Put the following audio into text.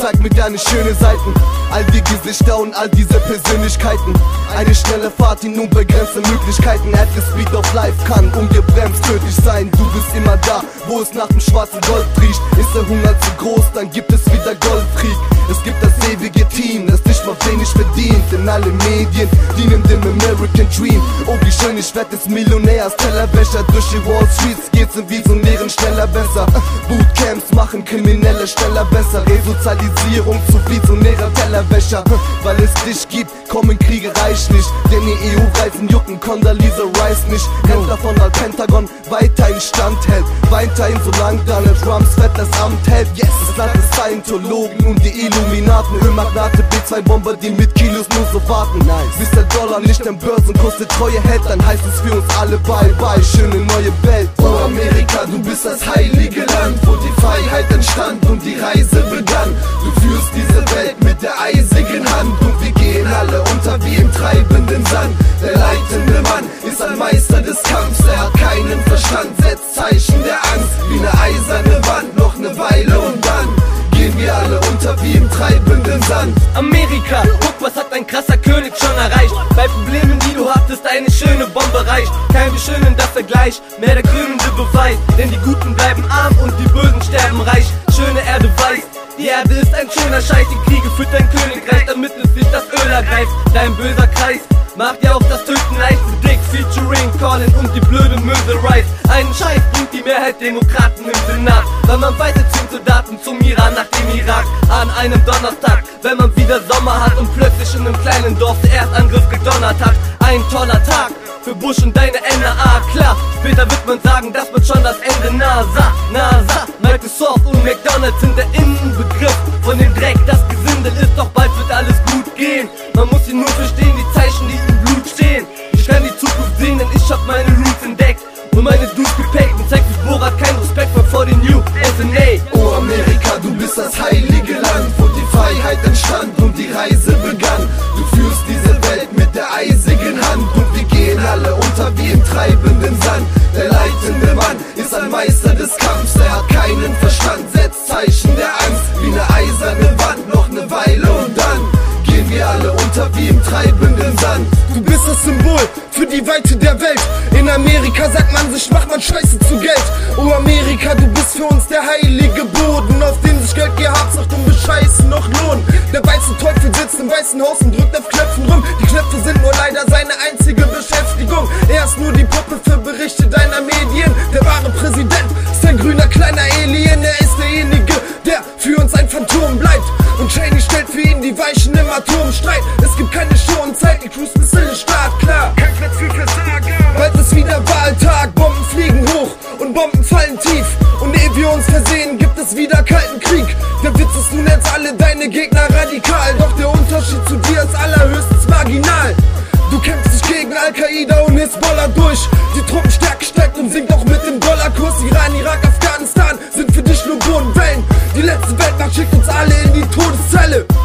zeig mir deine schönen Seiten, all die Gesichter und all diese Persönlichkeiten. Eine schnelle Fahrt in unbegrenzte Möglichkeiten. At the speed of life kann ungebremst tödlich sein. Du bist immer da, wo es nach dem schwarzen Gold riecht. Ist der Hunger zu groß, dann gibt es wieder Goldkrieg. Es gibt das ewige Team, das nicht mal wenig verdient. Denn alle Medien dienen dem American Dream. Oh wie schön, ich werd des Millionärs Tellerwäscher. Durch die Wall Streets geht's in Visionären schneller besser. Bootcamps machen Kriminelle schneller besser. Resozialisierung zu visionärer Tellerwäscher. Weil es dich gibt, kommen Kriege reichlich. Denn die EU-Reifen jucken Condoleezza Rice nicht. Rentner von Al Pentagon weiterhin standhält. Weiterhin solange Donald Trumps Fett das Amt hält. Yes, das Land des Scientologen und die Illuminaten. Ölmagnate, B2-Bomber, die mit Kilos nur so warten. Bis der Dollar nicht am Börsenkurs die Treue hält, dann heißt es für uns alle bye-bye, schöne neue Welt. Oh Amerika, du bist das heilige Land, wo die Freiheit entstand und die Reise begann. Du führst diese Welt mit der eisigen Hand und wir gehen alle unter wie im treibenden Sand. Der leitende Mann ist ein Meister des Kampfs, er hat keinen Verstand, setzt Zeichen der Angst wie eine eiserne Wand, noch eine Weile und dann gehen wir alle unter wie im treibenden Sand. Amerika, guck, was hat ein krasser König schon erreicht. Bei Problemen, die du hattest, eine schöne Bombe reicht. Kein beschönender Vergleich, mehr der krönende Beweis. Denn die Guten bleiben arm und die Bösen sterben reich. Schöne Erde weiß, die Erde ist ein schöner Scheiß. Die Kriege führt dein Königreich, damit es sich das Öl ergreift. Dein böser Kreis macht dir auch das Töten leicht. Dick featuring Colin und die blöde Möse Rice. Einen Scheiß bringt die Mehrheit Demokraten im Senat, weil man weiterzieht Soldaten zum Iran nach dem Irak. An einem Donnerstag, wenn man wieder Sommer hat und plötzlich in einem kleinen Dorf der Erdangriff gedonnert hat. Ein toller Tag für Bush und deine NRA, klar. Später wird man sagen, das wird schon das Ende. NASA, Microsoft und McDonalds sind der Innenbegriff von dem Dreck, das Gesindel ist, doch bald wird alles gut gehen. Man muss ihn nur verstehen, die Zeichen, die im Blut stehen. Ich kann die Zukunft sehen, denn ich hab meine Roots entdeckt und meine Dudes gepackt und zeigt wie Borat kein Respekt mehr vor den USA. Oh Amerika, du bist das heilige Land, wo die Freiheit entstand und die Reise begann. Du führst diese Welt mit der eisigen Hand und wir gehen alle unter wie im treibenden Sand. Der leitende Mann ist ein Meister des Kampfs, er hat keinen Verstand, setzt Zeichen der Angst wie eine eiserne Wand, noch eine Weile und dann gehen wir alle unter wie im treibenden Sand. Du bist das Symbol für die Weite der Welt. In Amerika sagt man sich, macht man Scheiße zu Geld. Oh Amerika, du bist für uns der heilige Boden, auf dem sich Geld, Gehabsucht und Bescheißen noch lohnen. Der weiße Teufel sitzt im Weißen Haus und drückt auf Knöpfen rum. Die Knöpfe sind nur leider seine einzige Beschäftigung. Er ist nur die Puppe für Berichte deiner Medien. Der wahre Präsident ist ein grüner kleiner Alien. Er ist derjenige, der für uns ein Phantom bleibt. Und Cheney stellt für ihn die Weichen im Atomstreit. Es gibt keine Show und Zeit, die Cruise Missile ist startklar. Kein Platz für Versager. Bald ist wieder Wahltag, Bomben fliegen hoch und Bomben fallen tief. Und ehe wir uns versehen, gibt es wieder kalten Krieg. Der Witz ist, du nennst alle deine Gegner radikal. Doch der Unterschied zu dir ist allerhöchstens marginal. Du kämpfst dich gegen Al-Qaida und Hisbollah durch. Die Truppenstärke steigt und sinkt auch mit dem Dollarkurs. Iran, Irak, Afghanistan sind für dich nur Bodenwellen. Die letzte Weltmacht schickt uns alle in die Todeszelle.